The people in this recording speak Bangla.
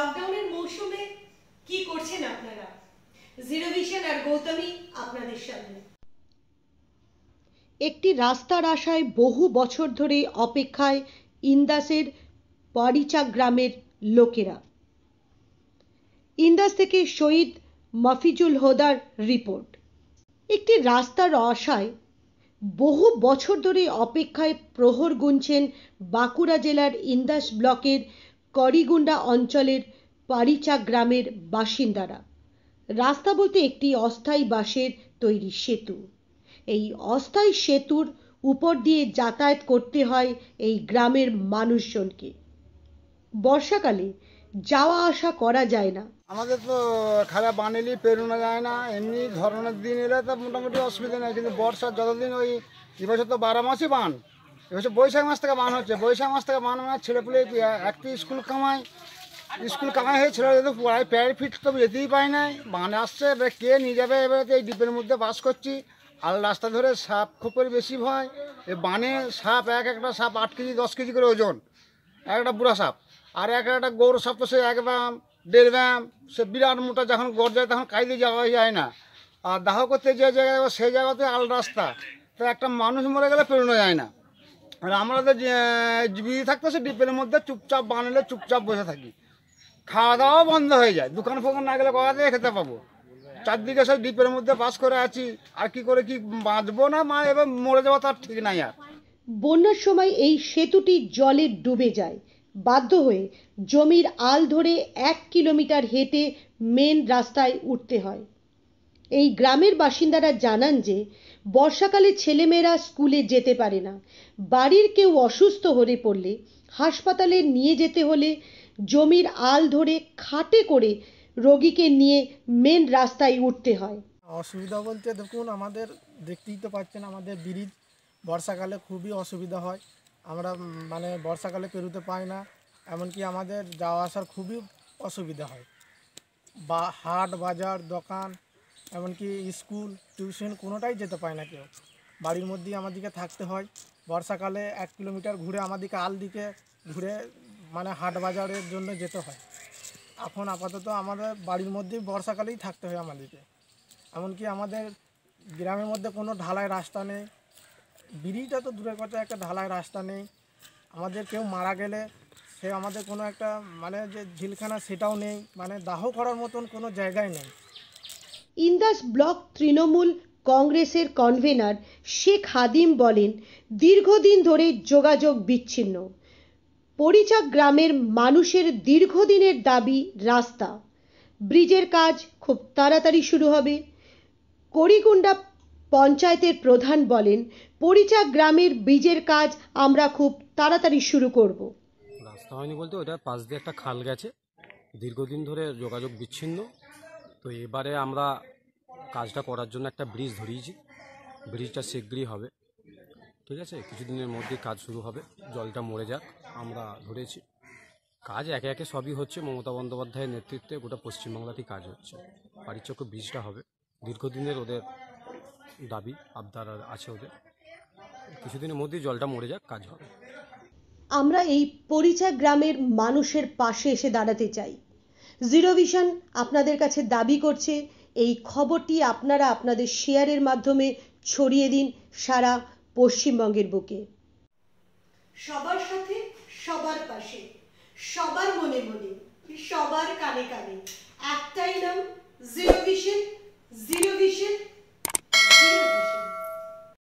লকডাউনের মৌসুমে কি করছেন আপনারা? জিরোভিশন আর গৌতমী আপনাদের সামনে। একটি রাস্তার আশায় বহু বছর ধরে অপেক্ষায় ইন্দাসের পারিচা গ্রামের লোকেরা। ইন্দাস থেকে শহীদ মফিজুল হুদার রিপোর্ট। একটি রাস্তার আশায় বহু বছর ধরে অপেক্ষায় প্রহর গুনছেন বাঁকুড়া জেলার ইন্দাস ব্লকের করিগুন্ডা অঞ্চলের পারিচা গ্রামের বাসিন্দারা। রাস্তা বলতে একটি অস্থায়ী বাঁশের তৈরি সেতু। এই অস্থায়ী সেতুর উপর দিয়ে যাতায়াত করতে হয় এই গ্রামের মানুষজনকে। বর্ষাকালে যাওয়া আসা করা যায় না। আমাদের তো খালা বানেলি পেরোনো যায় না, এমনি ধরনের দিন এলে তো মোটামুটি অসুবিধা নেই, কিন্তু বর্ষার যতদিন ওই এবছর তো 12 মাসই বান, এবছর বৈশাখ মাস থেকে বান হচ্ছে। বৈশাখ মাস থেকে বান মানে ছেলেপুলে একটি স্কুল কামাই হয়ে ছেলে যেহেতু প্রায় ফিট তো যেতেই পায় না, বান আসছে, এবার কে নিয়ে যাবে? এবার এই ডিপের মধ্যে বাস করছি, আর রাস্তা ধরে সাপ খোপের বেশি ভয়। এই বানে সাপ একটা সাপ 8 কেজি 10 কেজি করে ওজন, একটা বুড়া সাপ, আর একটা গৌর সাপ তো সে 1 ব্যাম 1.5 ব্যাম, সে বিরাট মোটা, যখন গড় যায় তখন কাইতে যাওয়া যায় না। আর দাহ করতে যে জায়গায় সেই জায়গাতে আল রাস্তা, তো একটা মানুষ মরে গেলে পেরোনো যায় না। আর আমরা তো জীবিত থাকতে সে ডিপের মধ্যে চুপচাপ বানালে চুপচাপ বসে থাকি, খাওয়া দাওয়াও বন্ধ হয়ে যায়, দোকান ফোকান না গেলে কোথা থেকে খেতে পাবো? চারদিকে সব ডিপের মধ্যে বাস করে আছি, আর কি করে কি বাঁচবো না মা এবার মরে যাবো তার ঠিক নাই। আর বন্যার সময় এই সেতুটি জলে ডুবে যায়। বাধ্য হয়ে জমির আল ধরে 1 কিলোমিটার হেঁটে মেন রাস্তায় উঠতে হয়। এই গ্রামের বাসিন্দারা জানান যে বর্ষাকালে ছেলেমেয়েরা স্কুলে যেতে পারে না। বাড়ির কেউ অসুস্থ হয়ে পড়লে হাসপাতালে নিয়ে যেতে হলে জমির আল ধরে খাটে করে রোগীকে নিয়ে মেন রাস্তায় উঠতে হয়। অসুবিধা বলতে দেখুন, আমাদের দেখতেই তো পাচ্ছেন আমাদের ব্রিজ বর্ষাকালে খুবই অসুবিধা হয়। আমরা মানে বর্ষাকালে পেরোতে পাই না, এমনকি আমাদের যাওয়া আসার খুবই অসুবিধা হয়। বা হাট বাজার দোকান এমনকি স্কুল টিউশন কোনোটাই যেতে পায় না কেউ, বাড়ির মধ্যেই আমাদেরকে থাকতে হয়। বর্ষাকালে 1 কিলোমিটার ঘুরে আমাদেরকে আল দিকে ঘুরে মানে হাট বাজারের জন্য যেতে হয়। এখন আপাতত আমাদের বাড়ির মধ্যেই বর্ষাকালেই থাকতে হয় আমাদেরকে। এমনকি আমাদের গ্রামের মধ্যে কোনো ঢালাই রাস্তা নেই, ব্রিজটা তো দূরের কথা, একটা ঢালাই রাস্তা নেই। আমাদের কেউ মারা গেলে সে আমাদের কোনো একটা মানে যে ঝিলখানা সেটাও নেই, মানে দাহ করার মতন কোনো জায়গায় নেই। ইন্দাস ব্লক তৃণমূল কংগ্রেসের কনভেনার শেখ হাদিম বলেন, দীর্ঘদিন ধরে যোগাযোগ বিচ্ছিন্ন। পরিচা গ্রামের মানুষের দীর্ঘদিনের দাবি রাস্তা। ব্রিজের কাজ খুব তাড়াতাড়ি শুরু হবে। করিগুন্ডা পঞ্চায়েতের প্রধান বলেন, পরিচা গ্রামের ব্রিজের কাজ আমরা খুব তাড়াতাড়ি শুরু করব। রাস্তা হয়নি বলতে ওটার পাশ দিয়ে একটা খাল গেছে, দীর্ঘদিন ধরে যোগাযোগ বিচ্ছিন্ন। তো এবারে আমরা কাজটা করার জন্য একটা ব্রিজ ধরিয়েছি, ব্রিজটা শীঘ্রই হবে, ঠিক আছে, কিছুদিনের মধ্যেই কাজ শুরু হবে, জলটা মরে যাক আমরা ধরেছি। কাজ একে একে সবই হচ্ছে, মমতা বন্দ্যোপাধ্যায়ের নেতৃত্বে গোটা পশ্চিমবাংলাতেই কাজ হচ্ছে। পারিচক্য ব্রিজটা হবে, দীর্ঘদিনের ওদের দাবি আবদার আছে ওদের, কিছুদিনের মধ্যেই জলটা মরে যাক, কাজ হবে। আমরা এই পরিচা গ্রামের মানুষের পাশে এসে দাঁড়াতে চাই। জিরোভিশন আপনাদের কাছে দাবি করছে এই খবরটি আপনারা আপনাদের শেয়ারের মাধ্যমে ছড়িয়ে দিন সারা পশ্চিমবঙ্গের বুকে। সবার সাথে সবার পাশে, সবার মনে